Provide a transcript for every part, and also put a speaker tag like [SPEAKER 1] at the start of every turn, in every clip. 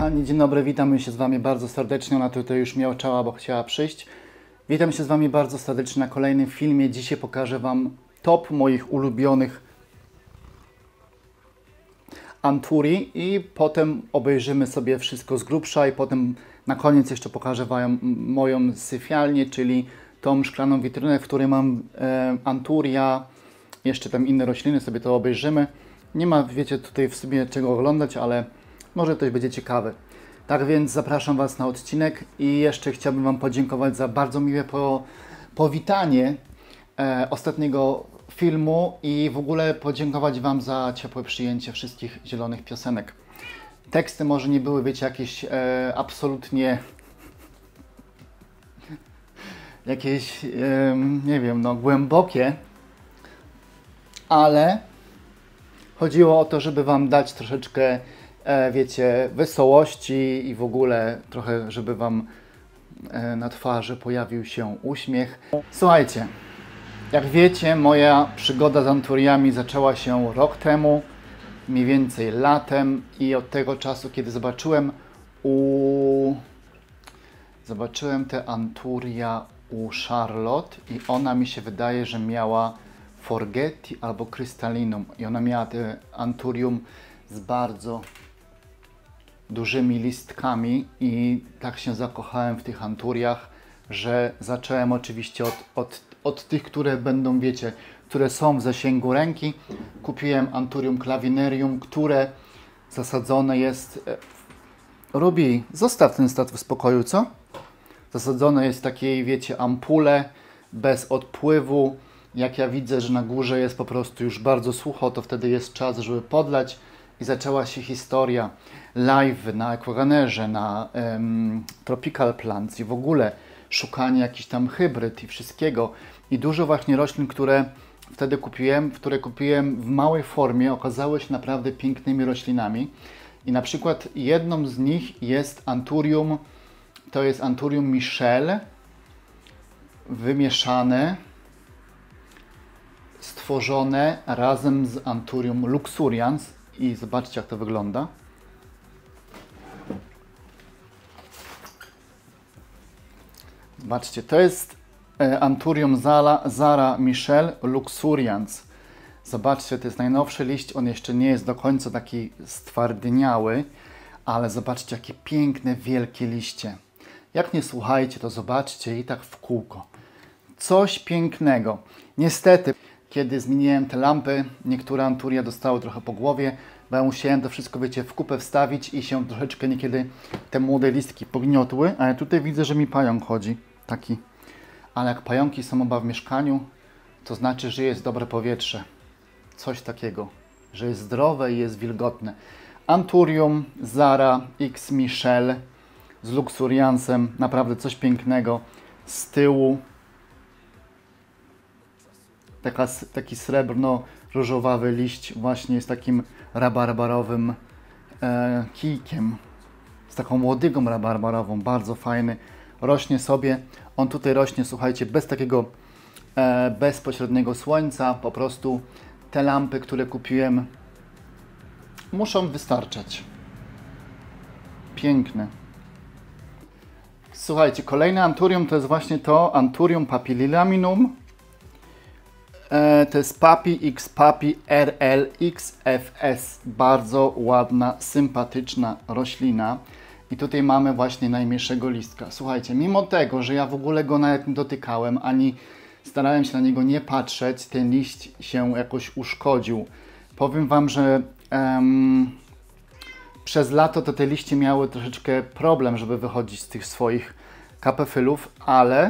[SPEAKER 1] kochani, dzień dobry, witamy się z Wami bardzo serdecznie. Ona tutaj już miałczała, bo chciała przyjść. Witam się z Wami bardzo serdecznie na kolejnym filmie. Dzisiaj pokażę Wam top moich ulubionych Anturi i potem obejrzymy sobie wszystko z grubsza i potem na koniec jeszcze pokażę Wam moją syfialnię, czyli tą szklaną witrynę, w której mam Anturia, jeszcze tam inne rośliny, sobie to obejrzymy. Nie ma, wiecie, tutaj w sumie czego oglądać, ale może coś będzie ciekawe. Tak więc zapraszam Was na odcinek i jeszcze chciałbym Wam podziękować za bardzo miłe powitanie ostatniego filmu i w ogóle podziękować Wam za ciepłe przyjęcie wszystkich zielonych piosenek. Teksty może nie były, wiecie, jakieś absolutnie jakieś, nie wiem, no głębokie, ale chodziło o to, żeby Wam dać troszeczkę, wiecie, wesołości i w ogóle trochę, żeby Wam na twarzy pojawił się uśmiech. Słuchajcie, jak wiecie, moja przygoda z Anturiami zaczęła się rok temu, mniej więcej latem, i od tego czasu, kiedy zobaczyłem te Anturia u Charlotte i ona mi się wydaje, że miała Forgetti albo Crystallinum i ona miała te Anturium z bardzo dużymi listkami i tak się zakochałem w tych Anturiach, że zacząłem oczywiście od tych, które będą, wiecie, które są w zasięgu ręki. Kupiłem Anturium clavinerium, które zasadzone jest... Ruby, zostaw ten stat w spokoju, co? Zasadzone jest w takiej, wiecie, ampule bez odpływu. Jak ja widzę, że na górze jest po prostu już bardzo sucho, to wtedy jest czas, żeby podlać. I zaczęła się historia live na Aquaganerze, na Tropical Plants i w ogóle szukanie jakichś tam hybryd i wszystkiego. I dużo właśnie roślin, które wtedy kupiłem, które kupiłem w małej formie, okazały się naprawdę pięknymi roślinami. I na przykład jedną z nich jest Anturium, to jest Anturium Michel, wymieszane, stworzone razem z Anturium luxurians i zobaczcie, jak to wygląda. Zobaczcie, to jest Anturium Zara Michel luxurians. Zobaczcie, to jest najnowszy liść, on jeszcze nie jest do końca taki stwardniały, ale zobaczcie, jakie piękne, wielkie liście. Jak nie słuchajcie, to zobaczcie i tak w kółko. Coś pięknego. Niestety, kiedy zmieniłem te lampy, niektóre Anturia dostały trochę po głowie, bo ja musiałem to wszystko, wiecie, w kupę wstawić i się troszeczkę niekiedy te młode listki pogniotły, ale tutaj widzę, że mi pająk chodzi, taki. Ale jak pająki są oba w mieszkaniu, to znaczy, że jest dobre powietrze. Coś takiego, że jest zdrowe i jest wilgotne. Anturium Zara X Michel z luxuriansem, naprawdę coś pięknego. Z tyłu taki srebrno-różowawy liść właśnie z takim rabarbarowym kijkiem. Z taką łodygą rabarbarową, bardzo fajny. Rośnie sobie, on tutaj rośnie, słuchajcie, bez takiego bezpośredniego słońca. Po prostu te lampy, które kupiłem, muszą wystarczać. Piękne. Słuchajcie, kolejne Anturium to jest właśnie to Anturium papillilaminum. To jest Papi X Papi RLXFS. Bardzo ładna, sympatyczna roślina. I tutaj mamy właśnie najmniejszego listka. Słuchajcie, mimo tego, że ja w ogóle go nawet nie dotykałem, ani starałem się na niego nie patrzeć, ten liść się jakoś uszkodził. Powiem Wam, że przez lato to te liście miały troszeczkę problem, żeby wychodzić z tych swoich kapefylów, ale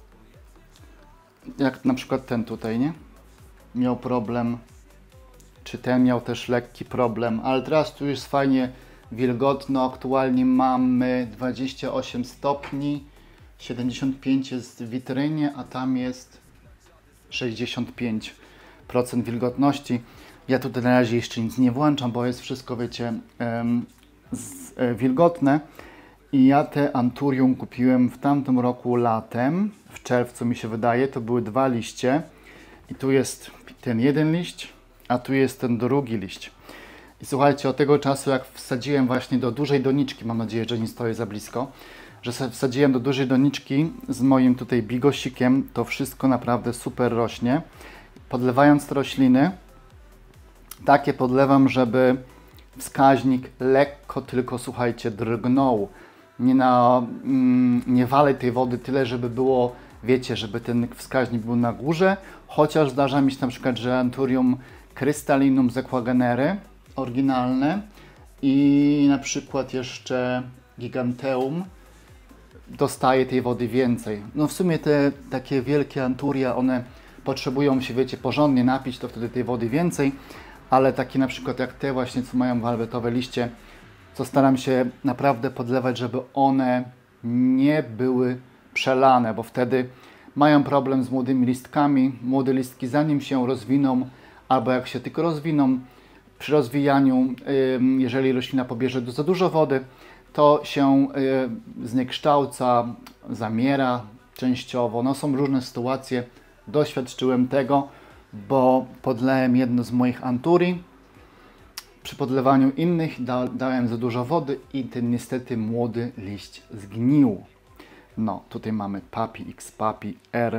[SPEAKER 1] jak na przykład ten tutaj, nie? Miał problem, czy ten miał też lekki problem, ale teraz tu jest fajnie wilgotno. Aktualnie mamy 28 stopni, 75 jest w witrynie, a tam jest 65% wilgotności. Ja tutaj na razie jeszcze nic nie włączam, bo jest wszystko, wiecie, wilgotne. I ja te Anturium kupiłem w tamtym roku latem, w czerwcu mi się wydaje, to były dwa liście. I tu jest ten jeden liść, a tu jest ten drugi liść. I słuchajcie, od tego czasu, jak wsadziłem właśnie do dużej doniczki, mam nadzieję, że nie stoję za blisko, że sobie wsadziłem do dużej doniczki z moim tutaj bigosikiem, to wszystko naprawdę super rośnie. Podlewając te rośliny, takie podlewam, żeby wskaźnik lekko tylko, słuchajcie, drgnął. Nie walę tej wody tyle, żeby było, wiecie, żeby ten wskaźnik był na górze, chociaż zdarza mi się na przykład, że Anthurium crystallinum z Aquagenery, oryginalne, i na przykład jeszcze Giganteum dostaje tej wody więcej. No w sumie te takie wielkie Anthuria, one potrzebują się, wiecie, porządnie napić, to wtedy tej wody więcej, ale takie na przykład jak te właśnie, co mają walwetowe liście, co staram się naprawdę podlewać, żeby one nie były przelane, bo wtedy mają problem z młodymi listkami. Młode listki, zanim się rozwiną, albo jak się tylko rozwiną, przy rozwijaniu, jeżeli roślina pobierze za dużo wody, to się zniekształca, zamiera częściowo. No, są różne sytuacje, doświadczyłem tego, bo podlałem jedno z moich Anthurii. Przy podlewaniu innych dałem za dużo wody i ten niestety młody liść zgnił. No, tutaj mamy Papi X Papi R,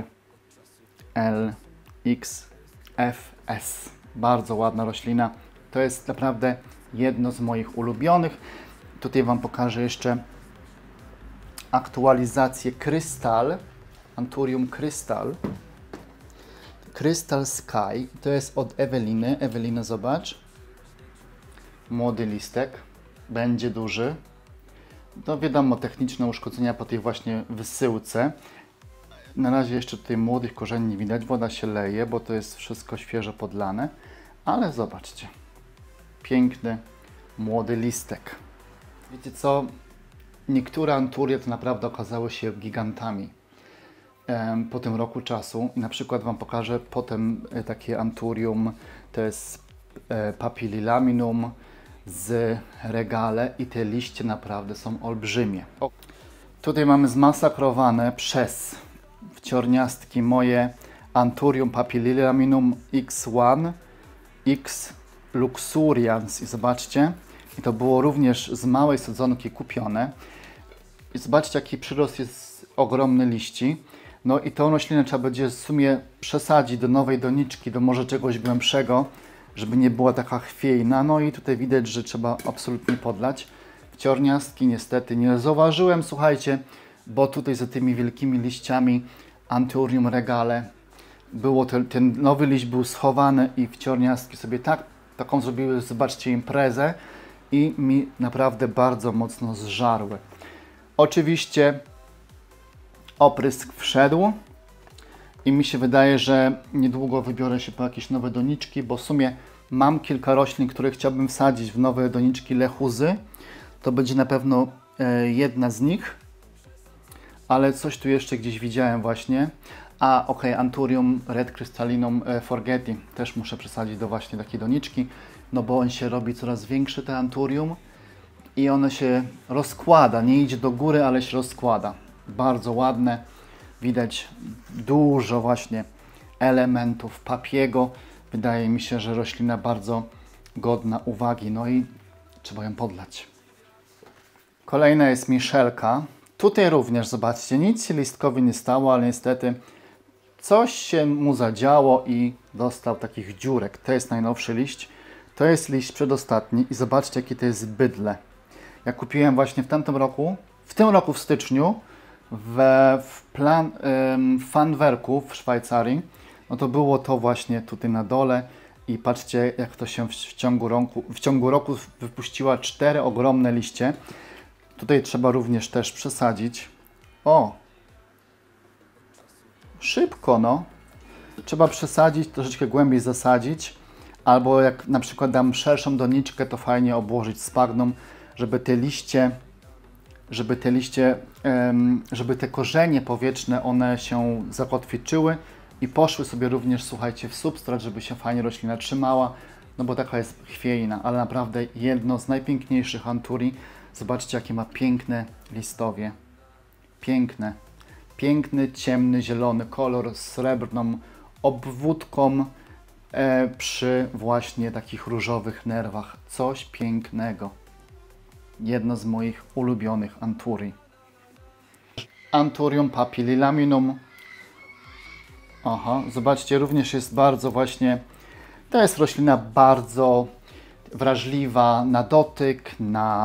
[SPEAKER 1] L, X, F, S. Bardzo ładna roślina. To jest naprawdę jedno z moich ulubionych. Tutaj Wam pokażę jeszcze aktualizację Crystal, Anthurium Crystal. Crystal Sky, to jest od Eweliny. Ewelina, zobacz. Młody listek, będzie duży. No wiadomo, techniczne uszkodzenia po tej właśnie wysyłce. Na razie jeszcze tutaj młodych korzeni nie widać, woda się leje, bo to jest wszystko świeżo podlane. Ale zobaczcie, piękny, młody listek. Wiecie co, niektóre Anthurie to naprawdę okazały się gigantami po tym roku czasu. I na przykład Wam pokażę potem takie Anthurium, to jest Papililaminum z Regale i te liście naprawdę są olbrzymie. Tutaj mamy zmasakrowane przez wciorniastki moje Anthurium Papililaminum X1, X Luxurians i zobaczcie, i to było również z małej sadzonki kupione. I zobaczcie, jaki przyrost jest ogromny liści. No i tą roślinę trzeba będzie w sumie przesadzić do nowej doniczki, do może czegoś głębszego, żeby nie była taka chwiejna. No i tutaj widać, że trzeba absolutnie podlać. Wciorniastki niestety nie zauważyłem, słuchajcie, bo tutaj za tymi wielkimi liściami Anthurium Regale było ten nowy liść był schowany i wciorniastki sobie taką zrobiły, zobaczcie, imprezę i mi naprawdę bardzo mocno zżarły. Oczywiście oprysk wszedł i mi się wydaje, że niedługo wybiorę się po jakieś nowe doniczki, bo w sumie mam kilka roślin, które chciałbym wsadzić w nowe doniczki lechuzy. To będzie na pewno jedna z nich, ale coś tu jeszcze gdzieś widziałem właśnie. A ok, Anthurium Red Crystallinum Forgeti też muszę przesadzić do właśnie takiej doniczki, no bo on się robi coraz większy, te Anthurium, i ono się rozkłada, nie idzie do góry, ale się rozkłada. Bardzo ładne, widać dużo właśnie elementów papiego. Wydaje mi się, że roślina bardzo godna uwagi, no i trzeba ją podlać. Kolejna jest Michelka. Tutaj również, zobaczcie, nic się listkowi nie stało, ale niestety coś się mu zadziało i dostał takich dziurek. To jest najnowszy liść. To jest liść przedostatni i zobaczcie, jakie to jest bydle. Ja kupiłem właśnie w tamtym roku, w styczniu, w Fanwerku w Szwajcarii. No to było to właśnie tutaj na dole i patrzcie, jak to się w ciągu roku wypuściła 4 ogromne liście. Tutaj trzeba również też przesadzić. O! Szybko, no. Trzeba przesadzić, troszeczkę głębiej zasadzić. Albo jak na przykład dam szerszą doniczkę, to fajnie obłożyć spagną, żeby te korzenie powietrzne, one się zakotwiczyły i poszły sobie również, słuchajcie, w substrat, żeby się fajnie roślina trzymała, no bo taka jest chwiejna, ale naprawdę jedno z najpiękniejszych Anthurii. Zobaczcie, jakie ma piękne listowie. Piękne. Piękny, ciemny, zielony kolor z srebrną obwódką. przy właśnie takich różowych nerwach. Coś pięknego. Jedno z moich ulubionych anturii. Anthurium papillilaminum. Aha, zobaczcie, również jest bardzo właśnie, to jest roślina bardzo wrażliwa na dotyk,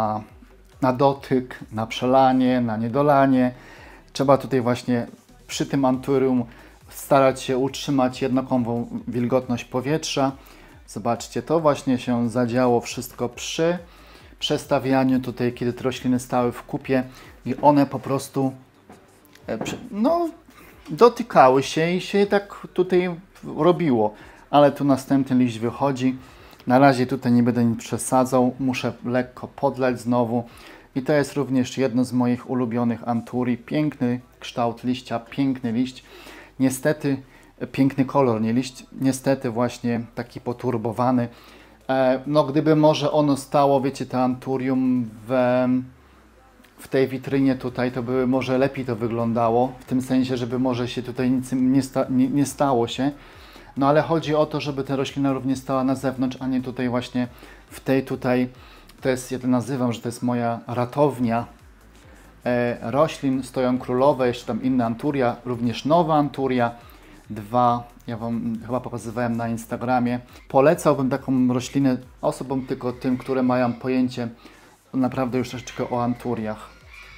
[SPEAKER 1] na przelanie, na niedolanie. Trzeba tutaj właśnie przy tym anthurium starać się utrzymać jednakową wilgotność powietrza. Zobaczcie, to właśnie się zadziało wszystko przy przestawianiu tutaj, kiedy te rośliny stały w kupie i one po prostu no, dotykały się i się tak tutaj robiło. Ale tu następny liść wychodzi. Na razie tutaj nie będę nic przesadzał. Muszę lekko podlać znowu. I to jest również jedno z moich ulubionych anturii. Piękny kształt liścia, piękny liść. Niestety, piękny kolor, nie liść. Niestety właśnie taki poturbowany. No gdyby może ono stało, wiecie, to anturium w tej witrynie tutaj, to by może lepiej to wyglądało, w tym sensie, żeby może się tutaj nic nie stało się. No ale chodzi o to, żeby ta roślina również stała na zewnątrz, a nie tutaj właśnie w tej tutaj, to jest, ja to nazywam, że to jest moja ratownia roślin. Stoją królowe, jeszcze tam inna anturia, również nowa anturia. Dwa, ja Wam chyba pokazywałem na Instagramie. Polecałbym taką roślinę osobom, tylko tym, które mają pojęcie naprawdę już troszeczkę o anturiach.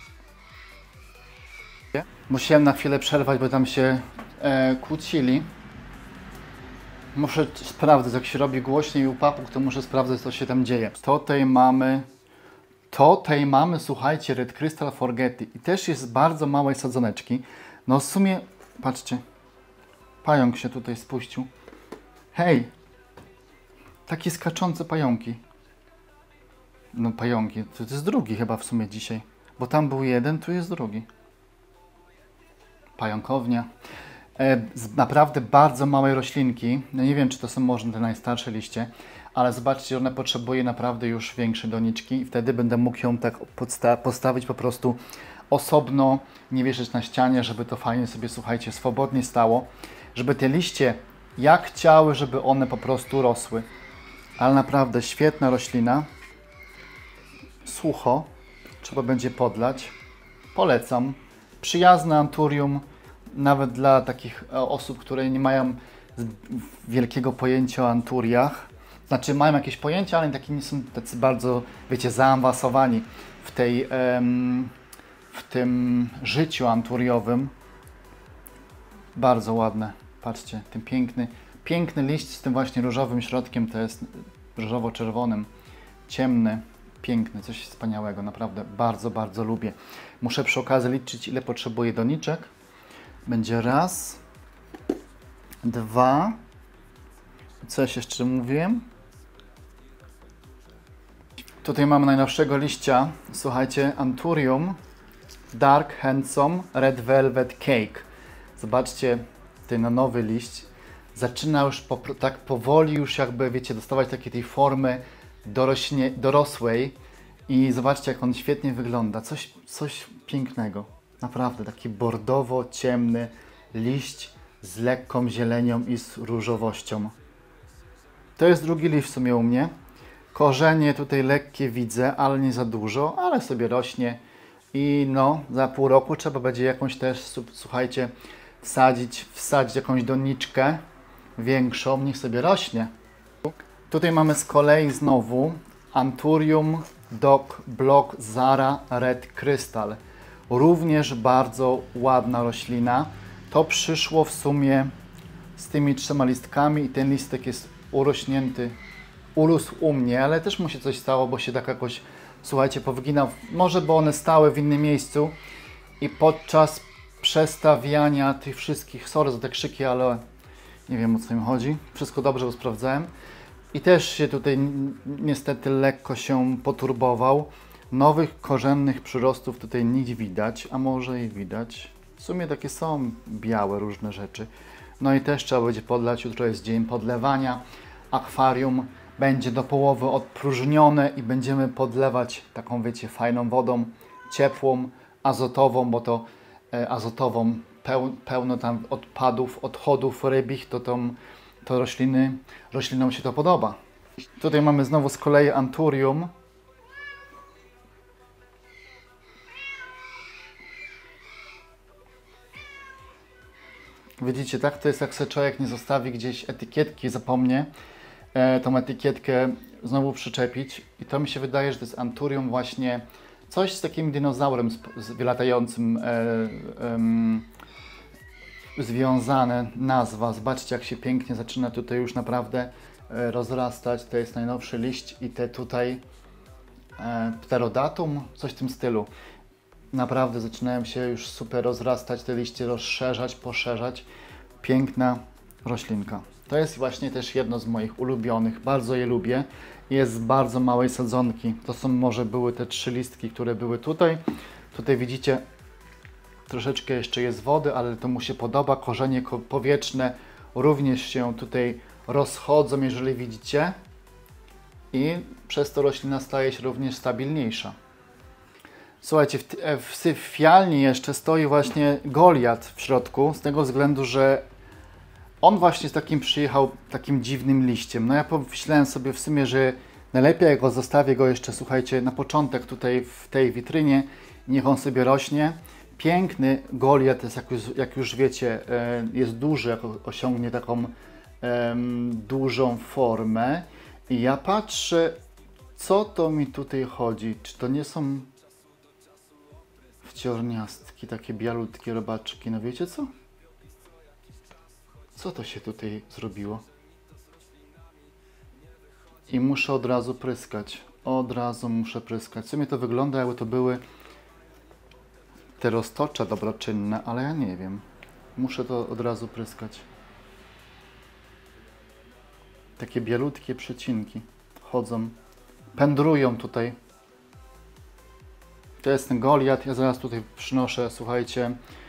[SPEAKER 1] Musiałem na chwilę przerwać, bo tam się kłócili. Muszę sprawdzać, jak się robi głośniej u papug, to muszę sprawdzać, co się tam dzieje. Tutaj mamy, słuchajcie, Red Crystal Forgety i też jest bardzo małej sadzoneczki. No w sumie, patrzcie, pająk się tutaj spuścił. Hej! Takie skaczące pająki. No pająki, to jest drugi chyba w sumie dzisiaj. Bo tam był jeden, tu jest drugi. Pająkownia. Naprawdę bardzo małe roślinki. No nie wiem, czy to są może te najstarsze liście, ale zobaczcie, one potrzebuje naprawdę już większej doniczki i wtedy będę mógł ją tak postawić po prostu osobno, nie wieszać na ścianie, żeby to fajnie sobie, słuchajcie, swobodnie stało. Żeby te liście jak chciały, żeby one po prostu rosły. Ale naprawdę świetna roślina. Sucho. Trzeba będzie podlać. Polecam. Przyjazne anturium. Nawet dla takich osób, które nie mają wielkiego pojęcia o anturiach. Znaczy mają jakieś pojęcia, ale nie są tacy bardzo, wiecie, zaawansowani w tym życiu anturiowym. Bardzo ładne. Patrzcie, ten piękny liść z tym właśnie różowym środkiem, to jest różowo-czerwonym, ciemny, piękny, coś wspaniałego, naprawdę bardzo, bardzo lubię. Muszę przy okazji liczyć, ile potrzebuję doniczek. Będzie raz, dwa, coś jeszcze mówiłem. Tutaj mamy najnowszego liścia, słuchajcie, Anthurium Dark Handsome Red Velvet Cake. Zobaczcie, ten nowy liść zaczyna już tak powoli już jakby, wiecie, dostawać takiej tej formy dorosłej i zobaczcie, jak on świetnie wygląda. Coś pięknego. Naprawdę taki bordowo-ciemny liść z lekką zielenią i z różowością. To jest drugi liść w sumie u mnie. Korzenie tutaj lekkie widzę, ale nie za dużo, ale sobie rośnie. I no, za pół roku trzeba będzie jakąś też, słuchajcie, wsadzić jakąś doniczkę większą, niech sobie rośnie. Tutaj mamy z kolei znowu Anthurium Dog Block Zara Red Crystal. Również bardzo ładna roślina. To przyszło w sumie z tymi 3 listkami i ten listek jest urośnięty. Urósł u mnie, ale też mu się coś stało, bo się tak jakoś, słuchajcie, powyginał. Może bo one stały w innym miejscu i podczas przestawiania tych wszystkich, sorry za te krzyki, ale nie wiem, o co im chodzi. Wszystko dobrze, bo sprawdzałem. I też się tutaj niestety lekko się poturbował. Nowych korzennych przyrostów tutaj nie widać, a może i widać. W sumie takie są białe różne rzeczy. No i też trzeba będzie podlać, jutro jest dzień podlewania. Akwarium będzie do połowy odpróżnione i będziemy podlewać taką, wiecie, fajną wodą, ciepłą, azotową, bo to azotową pełno tam odchodów rybich, to tą to roślinom się to podoba. Tutaj mamy znowu z kolei Anthurium. Widzicie, tak? To jest jak sobie człowiek nie zostawi gdzieś etykietki, zapomnie tą etykietkę znowu przyczepić. I to mi się wydaje, że to jest Anthurium właśnie coś z takim dinozaurem latającym związane, nazwa. Zobaczcie, jak się pięknie zaczyna tutaj już naprawdę rozrastać. To jest najnowszy liść i te tutaj pterodatum, coś w tym stylu. Naprawdę zaczynają się już super rozrastać, te liście rozszerzać, poszerzać. Piękna roślinka. To jest właśnie też jedno z moich ulubionych, bardzo je lubię. Jest z bardzo małej sadzonki. To są może były te 3 listki, które były tutaj. Tutaj widzicie, troszeczkę jeszcze jest wody, ale to mu się podoba. Korzenie powietrzne również się tutaj rozchodzą, jeżeli widzicie. I przez to roślina staje się również stabilniejsza. Słuchajcie, w fialni jeszcze stoi właśnie Goliat w środku, z tego względu, że on właśnie z takim przyjechał, takim dziwnym liściem. No ja pomyślałem sobie w sumie, że najlepiej go zostawię go jeszcze, słuchajcie, na początek tutaj w tej witrynie, niech on sobie rośnie. Piękny Goliat jest, jak już wiecie, jest duży, jak osiągnie taką dużą formę. I ja patrzę, co to mi tutaj chodzi. Czy to nie są wciorniastki, takie bialutkie robaczki? No wiecie co? Co to się tutaj zrobiło? I muszę od razu pryskać. Od razu muszę pryskać. W sumie to wygląda, jakby to były te roztocze dobroczynne, ale ja nie wiem. Muszę to od razu pryskać. Takie bielutkie przecinki chodzą, pędrują tutaj. To jest ten Goliat. Ja zaraz tutaj przynoszę, słuchajcie,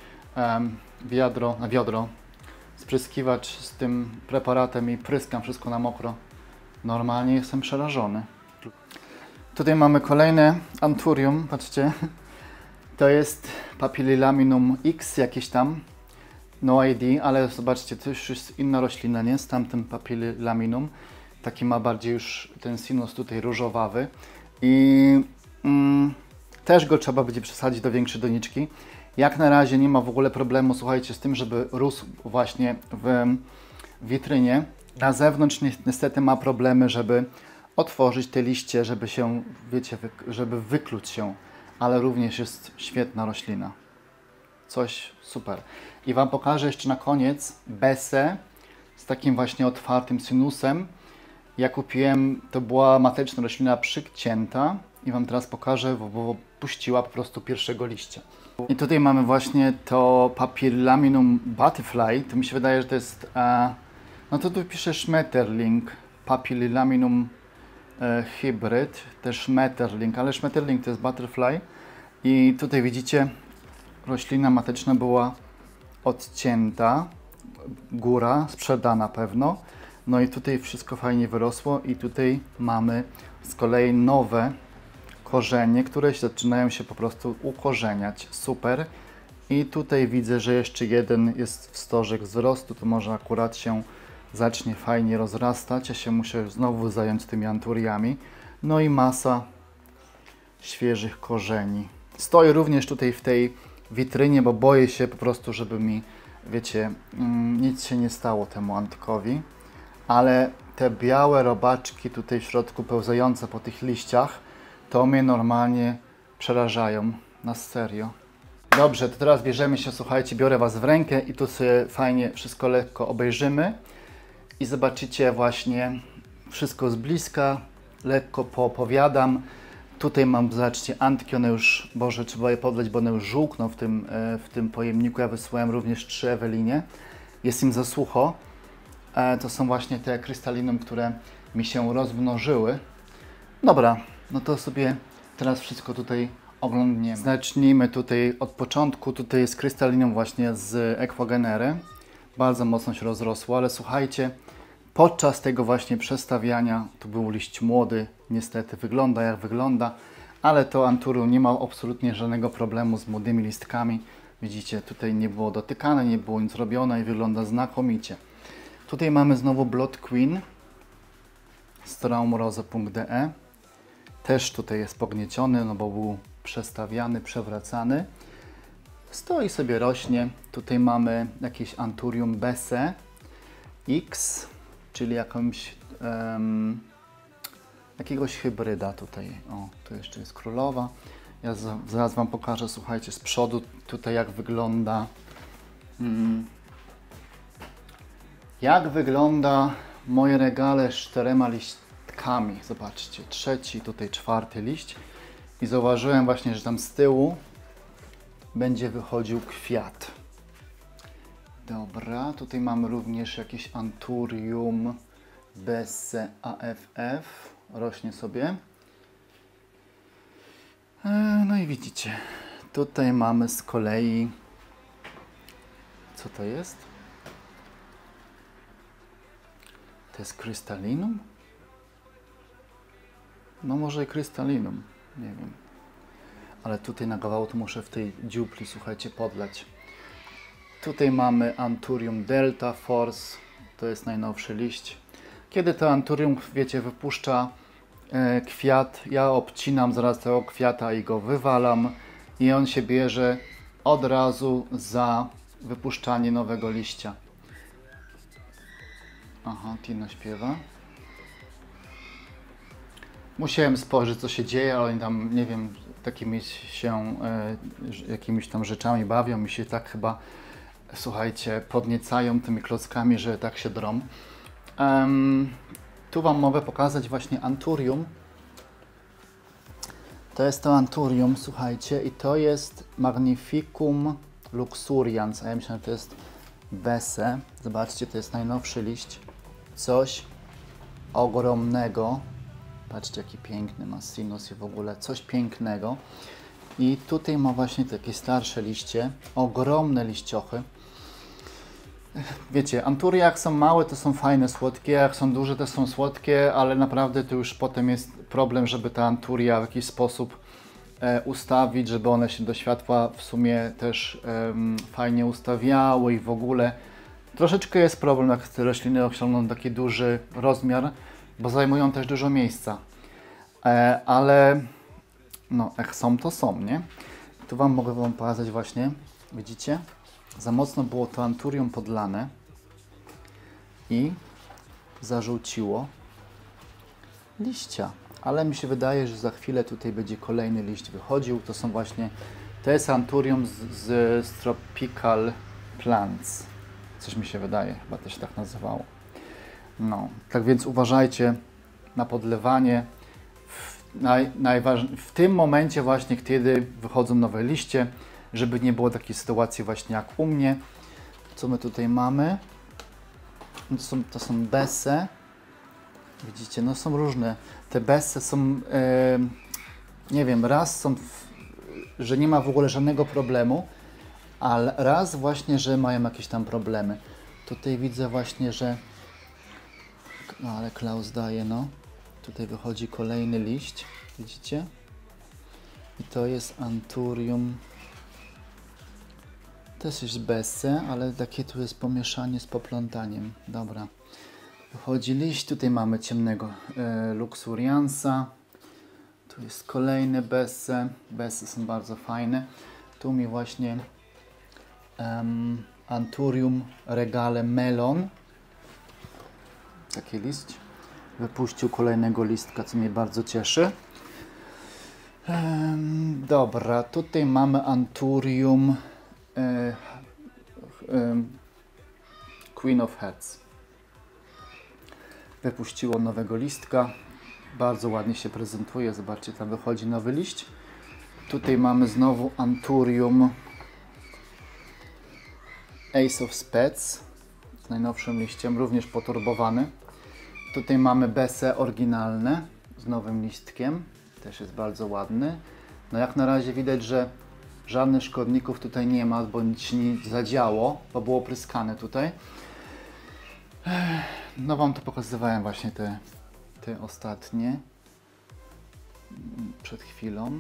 [SPEAKER 1] wiadro, spryskiwacz z tym preparatem i pryskam wszystko na mokro. Normalnie jestem przerażony. Tutaj mamy kolejne Anthurium, patrzcie. To jest Papillilaminum X jakieś tam. No ID, ale zobaczcie, to już jest inna roślina, nie? Z tamtym Papillilaminum. Taki ma bardziej już ten sinus tutaj różowawy. I też go trzeba będzie przesadzić do większej doniczki. Jak na razie nie ma w ogóle problemu, słuchajcie, z tym, żeby rósł właśnie w witrynie. Na zewnątrz niestety ma problemy, żeby otworzyć te liście, żeby się, wiecie, żeby wykluć się. Ale również jest świetna roślina. Coś super. I Wam pokażę jeszcze na koniec besę z takim właśnie otwartym sinusem. Ja kupiłem, to była mateczna roślina przykcięta i Wam teraz pokażę, bo puściła po prostu pierwszego liścia. I tutaj mamy właśnie to Papillilaminum Butterfly. To mi się wydaje, że to jest, no to tu pisze Schmetterling, Papillilaminum Hybrid, też Schmetterling, ale Schmetterling to jest Butterfly. I tutaj widzicie, roślina mateczna była odcięta, góra sprzedana pewno. No i tutaj wszystko fajnie wyrosło i tutaj mamy z kolei nowe korzenie, które zaczynają się po prostu ukorzeniać. Super. I tutaj widzę, że jeszcze jeden jest wstożek wzrostu, to może akurat się zacznie fajnie rozrastać. Ja się muszę znowu zająć tymi anthuriami. No i masa świeżych korzeni. Stoję również tutaj w tej witrynie, bo boję się po prostu, żeby mi, wiecie, nic się nie stało temu antkowi. Ale te białe robaczki tutaj w środku pełzające po tych liściach, to mnie normalnie przerażają. Na serio. Dobrze, to teraz bierzemy się, słuchajcie, biorę Was w rękę i tu sobie fajnie wszystko lekko obejrzymy. I zobaczycie właśnie wszystko z bliska, lekko poopowiadam. Tutaj mam, zobaczcie, antki, one już, Boże, trzeba je podleć, bo one już żółkną w tym pojemniku. Ja wysłałem również 3 Ewelinie. Jest im za sucho. To są właśnie te krystalinum, które mi się rozmnożyły. Dobra, no to sobie teraz wszystko tutaj oglądniemy. Zacznijmy tutaj od początku. Tutaj jest krystalinum właśnie z Equagenery. Bardzo mocno się rozrosło, ale słuchajcie, podczas tego właśnie przestawiania, tu był liść młody, niestety wygląda jak wygląda, ale to Anthurium nie ma absolutnie żadnego problemu z młodymi listkami. Widzicie, tutaj nie było dotykane, nie było nic robione i wygląda znakomicie. Tutaj mamy znowu Blood Queen z traumrose.de. Też tutaj jest pognieciony, no bo był przestawiany, przewracany. Stoi sobie, rośnie. Tutaj mamy jakieś Anthurium Besse X, czyli jakiegoś hybryda tutaj. O, tu jeszcze jest królowa. Ja zaraz Wam pokażę, słuchajcie, z przodu tutaj jak wygląda jak wygląda moje regale z 4 listkami. Zobaczcie, trzeci, tutaj 4 liść. I zauważyłem właśnie, że tam z tyłu będzie wychodził kwiat. Dobra, tutaj mamy również jakieś Anthurium Besse AFF. Rośnie sobie. No i widzicie, tutaj mamy z kolei, co to jest? To jest Crystallinum? No może i Crystallinum, nie wiem. Ale tutaj na gwałt muszę w tej dziupli, słuchajcie, podlać. Tutaj mamy Anthurium Delta Force, to jest najnowszy liść. Kiedy to Anthurium, wiecie, wypuszcza kwiat, ja obcinam zaraz tego kwiata i go wywalam i on się bierze od razu za wypuszczanie nowego liścia. Aha, Tino śpiewa. Musiałem spojrzeć, co się dzieje, ale oni tam, nie wiem, jakimiś tam rzeczami bawią i się tak chyba, słuchajcie, podniecają tymi klockami, że tak się drą. Tu Wam mogę pokazać właśnie Anthurium. To jest to Anthurium, słuchajcie, i to jest Magnificum luxurians, a ja myślę, że to jest Besse. Zobaczcie, to jest najnowszy liść. Coś ogromnego. Patrzcie, jaki piękny ma sinus i w ogóle coś pięknego. I tutaj ma właśnie takie starsze liście, ogromne liściochy. Wiecie, Anthuria jak są małe, to są fajne, słodkie, jak są duże, to są słodkie, ale naprawdę to już potem jest problem, żeby ta Anthuria w jakiś sposób ustawić, żeby one się do światła w sumie też fajnie ustawiały i w ogóle. Troszeczkę jest problem, jak te rośliny osiągną taki duży rozmiar, bo zajmują też dużo miejsca. Ale no, jak są, to są, nie? Tu mogę Wam pokazać właśnie, widzicie? Za mocno było to Anthurium podlane i zażółciło liścia. Ale mi się wydaje, że za chwilę tutaj będzie kolejny liść wychodził. To jest Anthurium z Tropical Plants. Coś mi się wydaje, chyba też tak nazywało. No, tak więc uważajcie na podlewanie. W tym momencie właśnie, kiedy wychodzą nowe liście, żeby nie było takiej sytuacji właśnie jak u mnie. Co my tutaj mamy? To są Besse. Widzicie, no są różne. Te Besse są, nie wiem, raz są, że nie ma w ogóle żadnego problemu, ale raz właśnie, że mają jakieś tam problemy. Tutaj widzę właśnie, że, no ale Klaus daje, no. Tutaj wychodzi kolejny liść, widzicie? I to jest Anthurium. Też jest Besse, ale takie tu jest pomieszanie z poplątaniem. Dobra. Wychodzi liść, tutaj mamy ciemnego luxuriansa. Tu jest kolejny Besse. Besse są bardzo fajne. Tu mi właśnie Anthurium regale melon. Taki liść. Wypuścił kolejnego listka, co mnie bardzo cieszy. Dobra, tutaj mamy Anthurium Queen of Hearts. Wypuściło nowego listka. Bardzo ładnie się prezentuje. Zobaczcie, tam wychodzi nowy liść. Tutaj mamy znowu Anthurium Ace of Spades z najnowszym liściem, również poturbowany. Tutaj mamy Besse oryginalne z nowym listkiem. Też jest bardzo ładny. No jak na razie widać, że żadnych szkodników tutaj nie ma, bo nic się nie zadziało, bo było pryskane tutaj. No Wam to pokazywałem właśnie te ostatnie przed chwilą.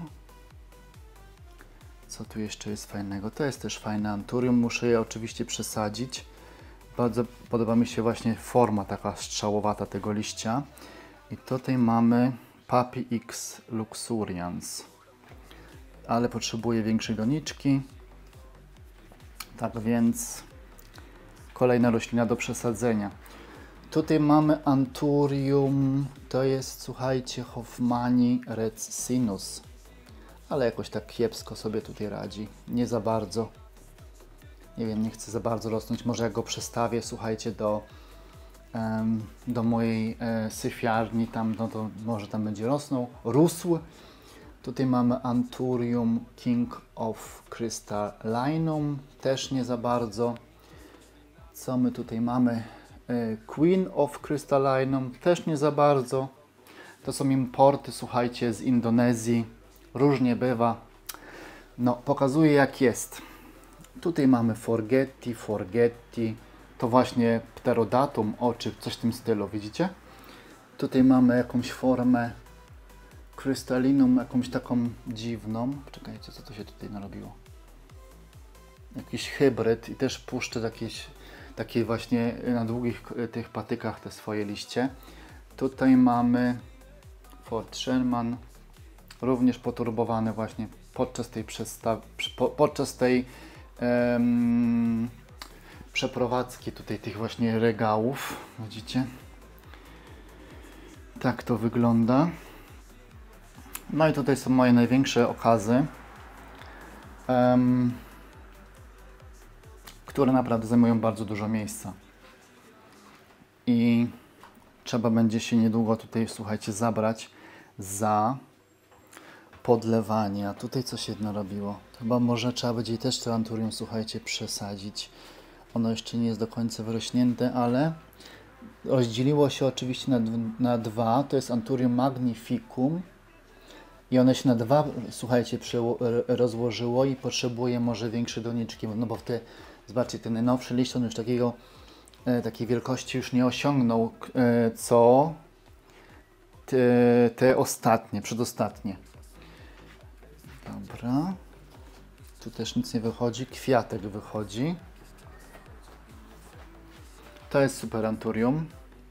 [SPEAKER 1] Co tu jeszcze jest fajnego? To jest też fajne Anthurium. Muszę je oczywiście przesadzić, Bardzo podoba mi się właśnie forma taka strzałowata tego liścia. I tutaj mamy Papi X Luxurians. Ale potrzebuje większej doniczki. Tak więc kolejna roślina do przesadzenia. Tutaj mamy Anthurium, to jest, słuchajcie, Hoffmani Resinus. Ale jakoś tak kiepsko sobie tutaj radzi. Nie za bardzo. Nie wiem, nie chcę za bardzo rosnąć. Może jak go przestawię, słuchajcie, do mojej syfiarni, tam, no to może tam będzie rósł. Tutaj mamy Anthurium King of Crystallinum, też nie za bardzo. Co my tutaj mamy? Queen of Crystallinum, też nie za bardzo. To są importy, słuchajcie, z Indonezji. Różnie bywa. No, pokazuję jak jest. Tutaj mamy Forgetti. To właśnie Pterodatum, oczy, coś w tym stylu, widzicie? Tutaj mamy jakąś formę Crystallinum, jakąś taką dziwną. Czekajcie, co to się tutaj narobiło? Jakiś hybryd i też puszczę jakieś takie właśnie na długich tych patykach te swoje liście. Tutaj mamy Fort Sherman, również poturbowany właśnie podczas tej przeprowadzki tutaj tych właśnie regałów. Widzicie? Tak to wygląda. No i tutaj są moje największe okazy, które naprawdę zajmują bardzo dużo miejsca. I trzeba będzie się niedługo tutaj, słuchajcie, zabrać za podlewanie. A tutaj co się narobiło? Chyba może trzeba będzie też to Anthurium, słuchajcie, przesadzić. Ono jeszcze nie jest do końca wyrośnięte, ale rozdzieliło się oczywiście na dwa. To jest Anthurium magnificum. I one się na dwa, słuchajcie, rozłożyło i potrzebuje może większej doniczki. No bo zobaczcie, ten najnowszy liść, on już takiej wielkości już nie osiągnął, co te ostatnie, przedostatnie. Dobra. Tu też nic nie wychodzi. Kwiatek wychodzi. To jest super Anthurium.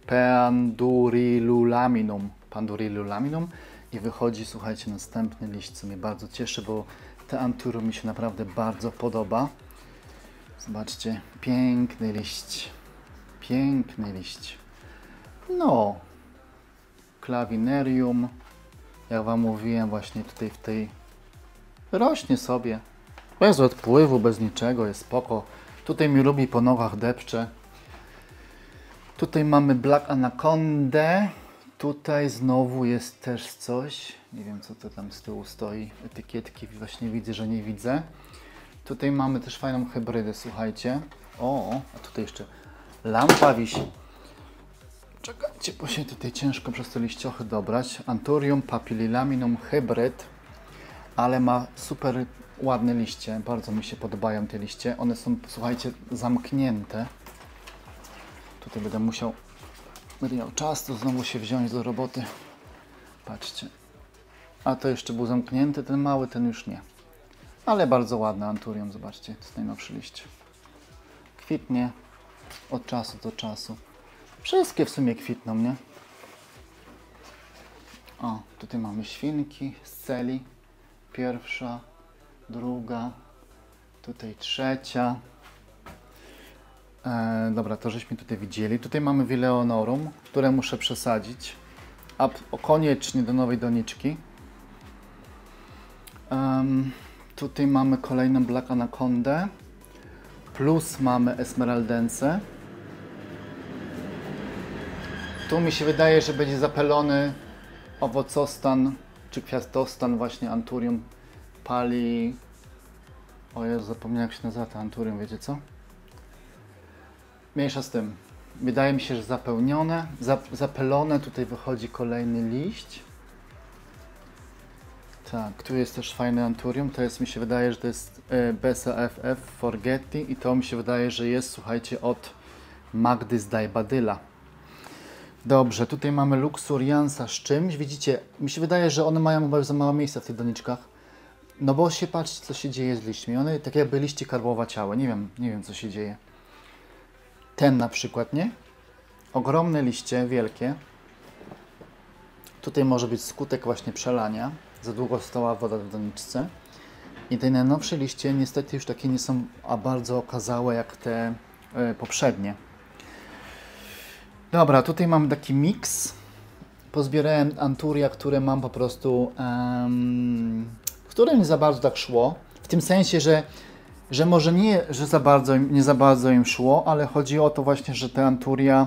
[SPEAKER 1] Pandurillulaminum. I wychodzi, słuchajcie, następny liść, co mnie bardzo cieszy, bo te Anthurium mi się naprawdę bardzo podoba. Zobaczcie, piękny liść. Piękny liść. No. Clavinerium. Jak Wam mówiłem, właśnie tutaj w tej rośnie sobie. Bez odpływu, bez niczego, jest spoko. Tutaj mi lubi po nogach depcze. Tutaj mamy Black Anacondę. Tutaj znowu jest też coś. Nie wiem, co to tam z tyłu stoi. Etykietki właśnie widzę, że nie widzę. Tutaj mamy też fajną hybrydę, słuchajcie. O, a tutaj jeszcze lampa wisi. Czekajcie, bo się tutaj ciężko przez te liściochy dobrać. Anthurium papillilaminum hybryd, ale ma super ładne liście. Bardzo mi się podobają te liście. One są, słuchajcie, zamknięte. Tutaj będę miał czas, to znowu się wziąć do roboty. Patrzcie. A to jeszcze był zamknięty, ten mały, ten już nie. Ale bardzo ładny Anthurium, zobaczcie, to jest najnowszy liść. Kwitnie od czasu do czasu. Wszystkie w sumie kwitną, nie? O, tutaj mamy świnki z celi. Pierwsza, druga, tutaj trzecia. Dobra, to żeśmy tutaj widzieli. Tutaj mamy Vileonorum, które muszę przesadzić. A koniecznie do nowej doniczki. Tutaj mamy kolejną Black Anacondę. Plus mamy Esmeraldensę. Tu mi się wydaje, że będzie zapelony owocostan, czy kwiatostan właśnie Anthurium pali... O Jezu, zapomniałem jak się nazywa to Anthurium, wiecie co? Mniejsza z tym. Wydaje mi się, że zapełnione, zapelone. Tutaj wychodzi kolejny liść. Tak, tu jest też fajny Anthurium. To jest, mi się wydaje, że to jest BSAFF Forgetti i to mi się wydaje, że jest, słuchajcie, od Magdy z Dajbadyla. Dobrze, tutaj mamy Luxuriansa z czymś. Widzicie, mi się wydaje, że one mają bardzo za mało miejsca w tych doniczkach. No bo się patrzcie, co się dzieje z liśćmi. One tak jakby liście karbowaciałe. Nie wiem, co się dzieje. ten na przykład, nie? Ogromne liście, wielkie. Tutaj może być skutek właśnie przelania. Za długo stała woda w doniczce. I te najnowsze liście niestety już takie nie są bardzo okazałe jak te poprzednie. Dobra, tutaj mam taki miks. Pozbierałem anturia, które mam po prostu, które nie za bardzo tak szło. W tym sensie, że może nie, że nie za bardzo im szło, ale chodzi o to właśnie, że te anturia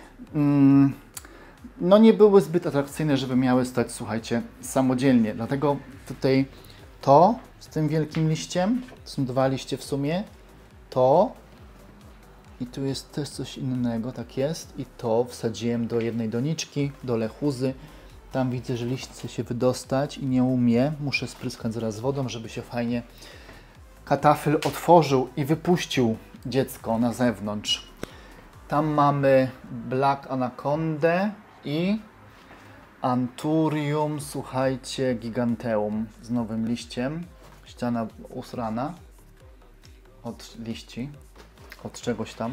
[SPEAKER 1] no nie były zbyt atrakcyjne, żeby miały stać, słuchajcie, samodzielnie. Dlatego tutaj to z tym wielkim liściem, to są 2 liście w sumie, to i tu jest też coś innego, tak jest, i to wsadziłem do jednej doniczki, do lechuzy. Tam widzę, że liść chce się wydostać i nie umie. Muszę spryskać zaraz wodą, żeby się fajnie katafel otworzył i wypuścił dziecko na zewnątrz. Tam mamy Black Anacondę i Anthurium, słuchajcie, Giganteum z nowym liściem. Ściana usrana od liści, od czegoś tam.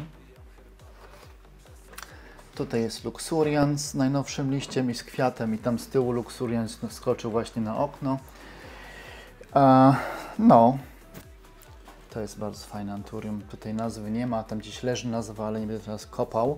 [SPEAKER 1] Tutaj jest Luxurians z najnowszym liściem i z kwiatem i tam z tyłu Luxurians wskoczył właśnie na okno. No, to jest bardzo fajne Anthurium. Tutaj nazwy nie ma, tam gdzieś leży nazwa, ale nie będę teraz kopał.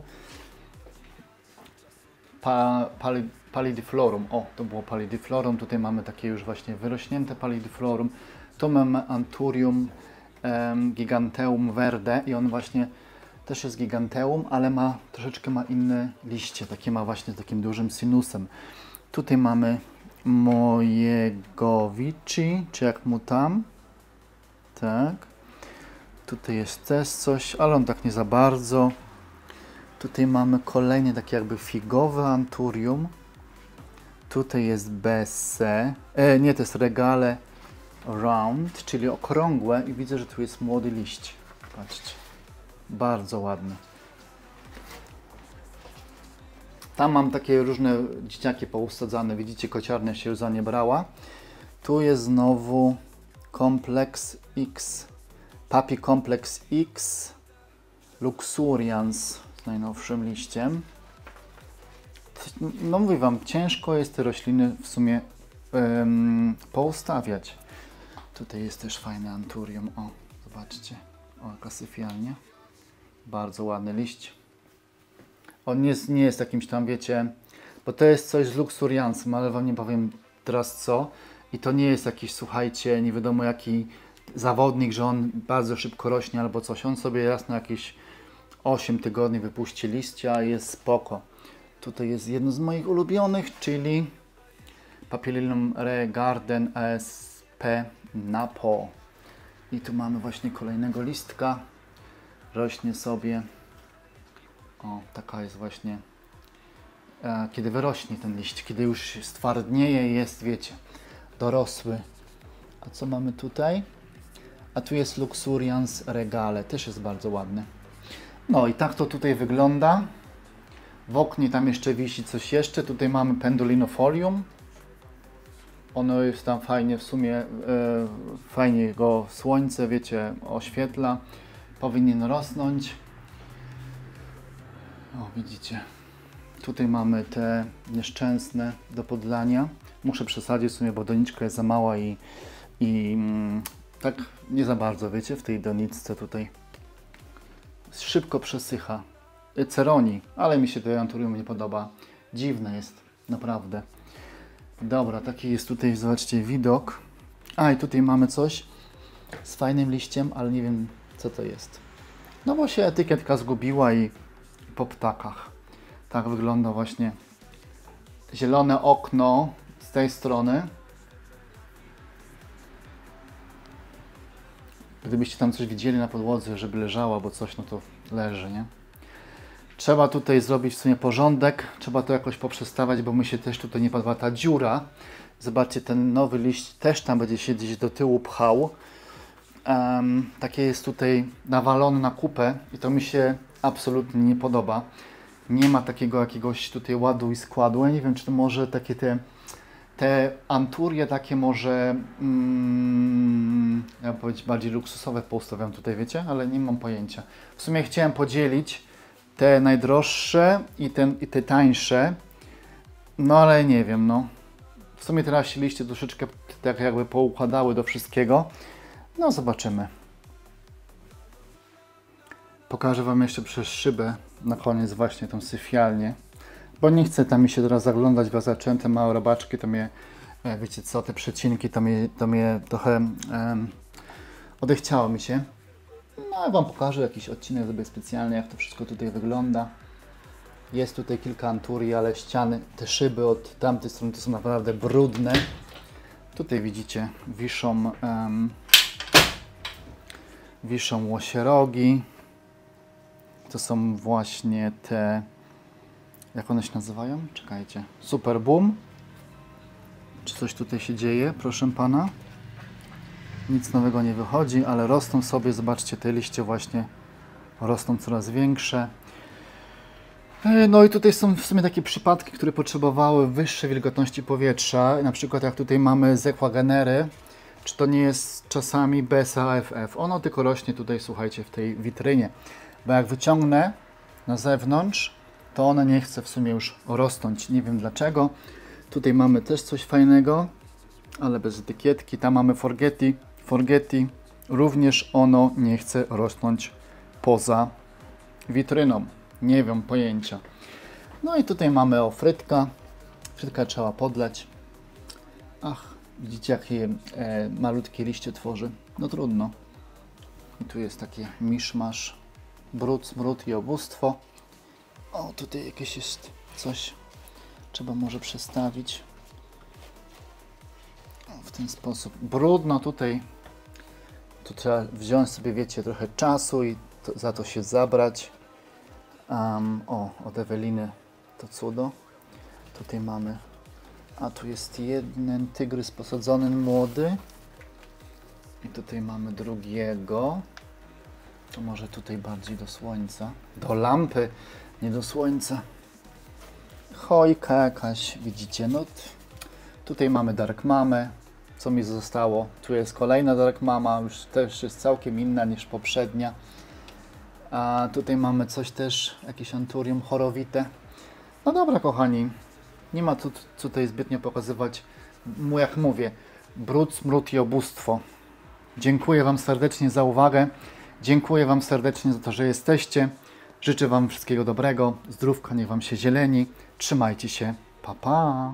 [SPEAKER 1] Pallidiflorum, o, to było Pallidiflorum. Tutaj mamy takie już właśnie wyrośnięte Pallidiflorum. Tu mamy Anthurium Giganteum Verde i on właśnie też jest Giganteum, ale troszeczkę ma inne liście, takie ma właśnie z takim dużym sinusem. Tutaj mamy Mojegowici, czy jak mu tam, tak. Tutaj jest też coś, ale on tak nie za bardzo. Tutaj mamy kolejny taki jakby figowy Anthurium. Tutaj jest Besse, nie, to jest Regale Round, czyli okrągłe i widzę, że tu jest młody liść. Patrzcie, bardzo ładny. Tam mam takie różne dzieciaki pousadzane, widzicie, kociarnia się już za nie brała. Tu jest znowu Complex X, Papi Complex X, Luxurians z najnowszym liściem. No mówię Wam, ciężko jest te rośliny w sumie poustawiać. Tutaj jest też fajny Anthurium, o, zobaczcie, o, jaka syfialnia. Bardzo ładny liść. On nie jest jakimś tam, wiecie, bo to jest coś z Luxuriansem, ale Wam nie powiem teraz co. I to nie jest jakiś, słuchajcie, nie wiadomo jaki zawodnik, że on bardzo szybko rośnie albo coś. On sobie raz na jakieś 8 tygodni wypuści liścia i jest spoko. Tutaj jest jedno z moich ulubionych, czyli Papillium Re Garden ASP Napo. I tu mamy właśnie kolejnego listka. Rośnie sobie. O, taka jest właśnie, kiedy wyrośnie ten liść, kiedy już stwardnieje i jest, wiecie, dorosły. A co mamy tutaj? A tu jest Luxurians Regale, też jest bardzo ładny. No i tak to tutaj wygląda. W oknie tam jeszcze wisi coś jeszcze. Tutaj mamy Pendulinofolium. Ono jest tam fajnie, w sumie fajnie go słońce, wiecie, oświetla. Powinien rosnąć. O, widzicie. Tutaj mamy te nieszczęsne do podlania. Muszę przesadzić w sumie, bo doniczka jest za mała i tak nie za bardzo, wiecie, w tej doniczce tutaj. Szybko przesycha. Ceroni, ale mi się to Anthurium nie podoba. Dziwne jest, naprawdę. Dobra, taki jest tutaj, zobaczcie, widok. A i tutaj mamy coś z fajnym liściem, ale nie wiem co to jest. No bo się etykietka zgubiła i po ptakach. Tak wygląda właśnie zielone okno z tej strony. Gdybyście tam coś widzieli na podłodze, żeby leżało, bo coś, no to leży, nie? Trzeba tutaj zrobić w sumie porządek, trzeba to jakoś poprzestawać, bo mi się też tutaj nie podoba ta dziura. Zobaczcie, ten nowy liść też tam będzie się gdzieś do tyłu pchał. Takie jest tutaj nawalone na kupę i to mi się absolutnie nie podoba. Nie ma takiego jakiegoś tutaj ładu i składu. Ja nie wiem, czy to może takie te anturie takie może ja bym powiedzieć bardziej luksusowe poustawiam tutaj, wiecie, ale nie mam pojęcia. W sumie chciałem podzielić te najdroższe i te tańsze. No ale nie wiem, no. W sumie teraz się liście troszeczkę tak jakby poukładały do wszystkiego. No zobaczymy. Pokażę Wam jeszcze przez szybę na koniec właśnie tą syfialnię. Bo nie chcę tam mi się teraz zaglądać w zaczęte małe robaczki, to mnie, wiecie co, te przecinki, to mnie trochę odechciało mi się. No ja Wam pokażę jakiś odcinek sobie specjalny, jak to wszystko tutaj wygląda. Jest tutaj kilka anturii, ale ściany, te szyby od tamtej strony to są naprawdę brudne. Tutaj widzicie, wiszą łosierogi. To są właśnie te, jak one się nazywają? Czekajcie. Super Boom. Czy coś tutaj się dzieje, proszę Pana? Nic nowego nie wychodzi, ale rosną sobie, zobaczcie, te liście właśnie rosną coraz większe. No i tutaj są w sumie takie przypadki, które potrzebowały wyższej wilgotności powietrza. Na przykład jak tutaj mamy Zequagenery, czy to nie jest czasami BSAFF. Ono tylko rośnie tutaj, słuchajcie, w tej witrynie. Bo jak wyciągnę na zewnątrz, to ona nie chce w sumie już rosnąć. Nie wiem dlaczego. Tutaj mamy też coś fajnego, ale bez etykietki. Tam mamy Forgetti. Również ono nie chce rosnąć poza witryną. Nie wiem pojęcia. No i tutaj mamy frytka. Frytka trzeba podlać. Ach, widzicie jakie malutkie liście tworzy. No trudno. I tu jest taki miszmasz. Brud, smród i ubóstwo. O, tutaj jakieś jest coś. Trzeba może przestawić. O, w ten sposób. Brudno tutaj. Tu trzeba wziąć sobie, wiecie, trochę czasu i za to się zabrać. Od Eweliny to cudo. Tutaj mamy. A tu jest jeden tygrys posadzony młody. I tutaj mamy drugiego. To może tutaj bardziej do słońca. Do lampy, nie do słońca. Chojka jakaś, widzicie, no tutaj mamy Dark Mamę. Co mi zostało? Tu jest kolejna Dark Mama, już też jest całkiem inna niż poprzednia. A tutaj mamy coś też, jakieś anturium chorowite. No dobra, kochani, nie ma tu tutaj zbytnio pokazywać. Jak mówię, brud, smród i ubóstwo. Dziękuję Wam serdecznie za uwagę. Dziękuję Wam serdecznie za to, że jesteście. Życzę Wam wszystkiego dobrego. Zdrówka, niech Wam się zieleni. Trzymajcie się. Pa, pa.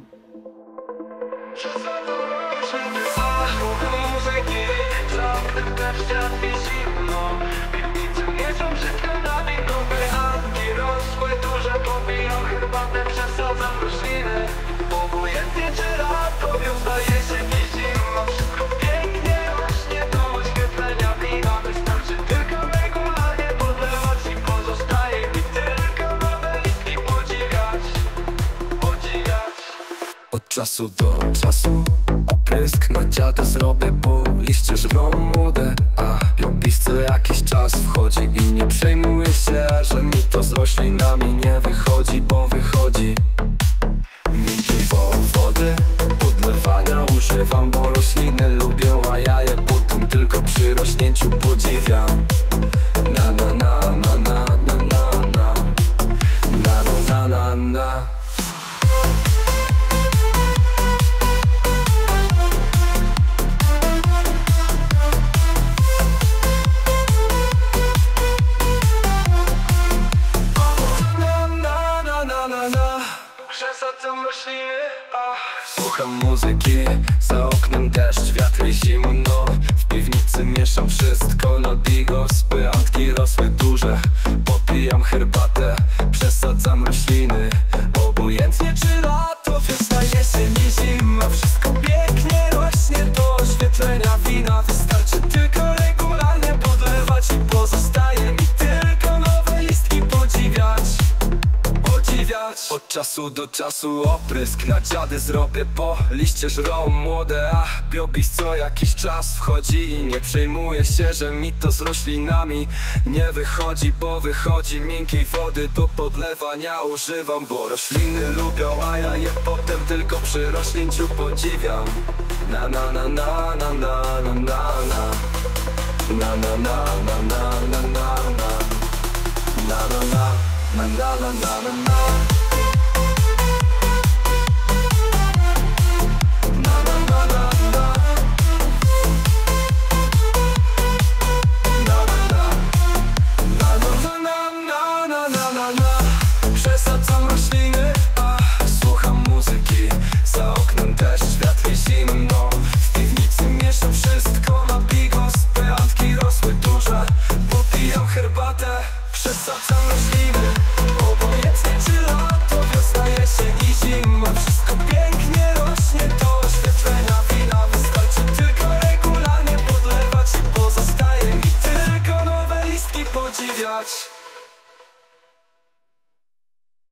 [SPEAKER 2] Od czasu do czasu oprysk na dziadę zrobię, bo liście żrą młode. A lubisz co jakiś czas wchodzi i nie przejmuję się, że mi to z roślinami nie wychodzi, bo wychodzi mi wody. Podlewania używam, bo rośliny lubią, a ja je potem tylko przy rośnięciu podziwiam. Na na na na na na na na na na na na. Słucham muzyki, za oknem deszcz, wiatr i zimno. W piwnicy mieszam wszystko na bigos, by antki rosły duże. Popijam herbatę, przesadzam rośliny. Obojętnie czy lato, wiosna, jesień i zima, wszystko pięknie rośnie do oświetlenia wina. Wystarczy tylko regularnie podlewać i pozostaje mi tylko nowe listki podziwiać. Od czasu do czasu oprysk na dziady zrobię, bo liście żrą młode. A biobis co jakiś czas wchodzi i nie przejmuję się, że mi to z roślinami nie wychodzi, bo wychodzi miękkiej wody do podlewania używam, bo rośliny lubią, a ja je potem tylko przy rośnięciu podziwiam. Na na na na na na na na na na na na na na na na na na na. Na na na na na na.